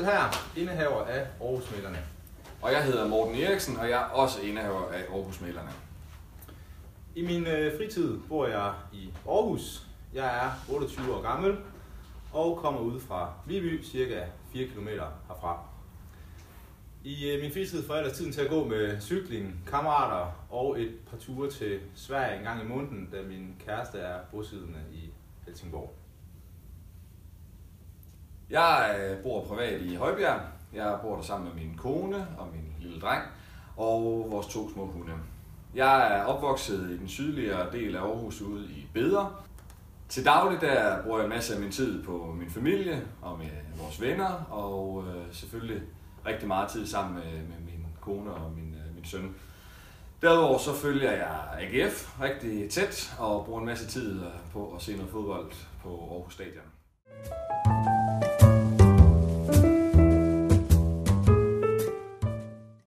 her indehaver af Aarhusmæglerne. Og jeg hedder Morten Eriksen, og jeg er også indehaver af Aarhusmæglerne. I min fritid bor jeg i Aarhus. Jeg er 28 år gammel og kommer ud fra Viby, cirka 4 km herfra. I min fritid får jeg ellers tiden til at gå med cykling, kammerater og et par ture til Sverige en gang i måneden, da min kæreste er bosiddende i Helsingborg. Jeg bor privat i Højbjerg. Jeg bor der sammen med min kone og min lille dreng og vores 2 små hunde. Jeg er opvokset i den sydligere del af Aarhus ude i Beder. Til daglig der bruger jeg en masse af min tid på min familie og med vores venner og selvfølgelig rigtig meget tid sammen med min kone og min søn. Derudover så følger jeg AGF rigtig tæt og bruger en masse tid på at se noget fodbold på Aarhus Stadion.